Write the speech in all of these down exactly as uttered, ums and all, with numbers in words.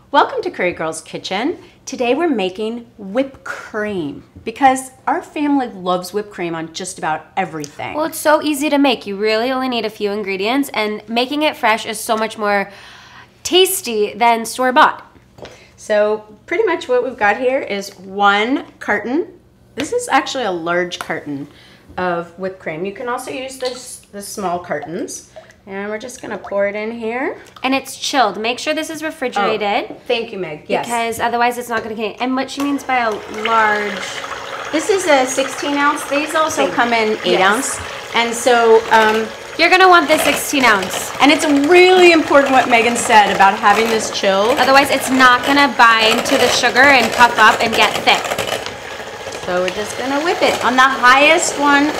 Welcome to Curry Girl's Kitchen. Today we're making whipped cream because our family loves whipped cream on just about everything. Well, it's so easy to make. You really only need a few ingredients, and making it fresh is so much more tasty than store-bought. So pretty much what we've got here is one carton. This is actually a large carton of whipped cream. You can also use this, the small cartons. And we're just gonna pour it in here. And it's chilled. Make sure this is refrigerated. Oh, thank you, Meg. Yes. Because otherwise it's not gonna get. And what she means by a large. This is a sixteen ounce. These also Thank come in eight yes. ounce. And so, um, you're gonna want this sixteen ounce. And it's really important what Megan said about having this chilled. Otherwise it's not gonna bind to the sugar and puff up and get thick. So we're just gonna whip it on the highest one.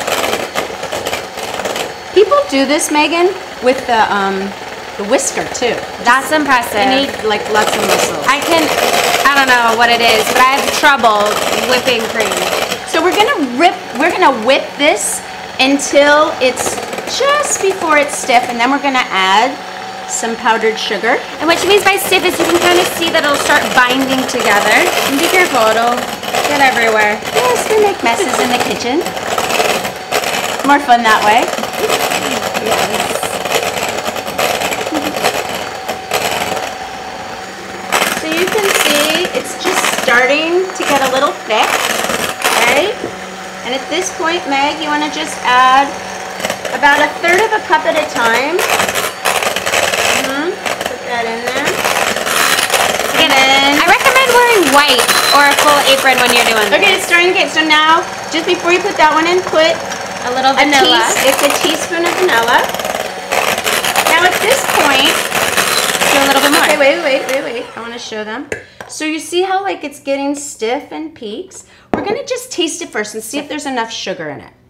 People do this, Megan, with the um, the whisker too. That's impressive. You need like lots of muscles. I can, I don't know what it is, but I have trouble whipping cream. So we're gonna rip, we're gonna whip this until it's just before it's stiff, and then we're gonna add some powdered sugar. And what she means by stiff is you can kind of see that it'll start binding together. And be careful, it'll get everywhere. Yes, we make messes in the kitchen. More fun that way. Yes. So you can see it's just starting to get a little thick, okay? And at this point, Meg, you want to just add about a third of a cup at a time. Mm-hmm. Put that in there. And then I recommend wearing white or a full apron when you're doing this. Okay, it's starting to get, so now, just before you put that one in, put a little a vanilla. tea, it's a teaspoon of vanilla. Now at this point, do a little bit more. Okay, wait, wait, wait, wait. I want to show them. So you see how like it's getting stiff and peaks? We're gonna just taste it first and see if there's enough sugar in it.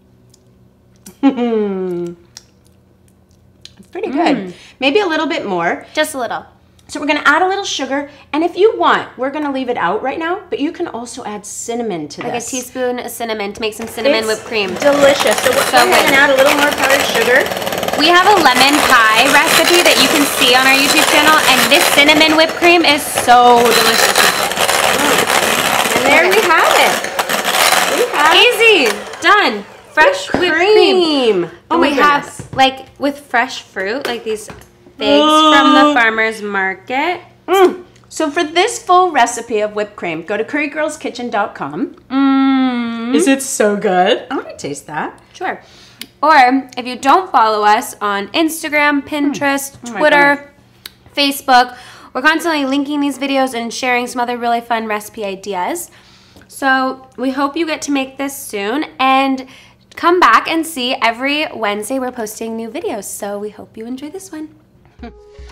It's pretty good. Mm. Maybe a little bit more. Just a little. So we're gonna add a little sugar, and if you want, we're gonna leave it out right now, but you can also add cinnamon to like this. Like a teaspoon of cinnamon to make some cinnamon it's whipped cream. Delicious. So we're so going to add a little more powdered sugar. We have a lemon pie recipe that you can see on our YouTube channel, and this cinnamon whipped cream is so delicious. And there okay. we have it. We have Easy. Done. Fresh whipped cream. cream. Oh and my we goodness. have, like, with fresh fruit, like these figs mm. from the farmer's market. Mm. So for this full recipe of whipped cream, go to curry girls kitchen dot com. Mm. Is it so good? I want to taste that. Sure. Or if you don't follow us on Instagram, Pinterest, mm. oh Twitter, Facebook, we're constantly linking these videos and sharing some other really fun recipe ideas. So we hope you get to make this soon, and come back and see every Wednesday we're posting new videos. So we hope you enjoy this one.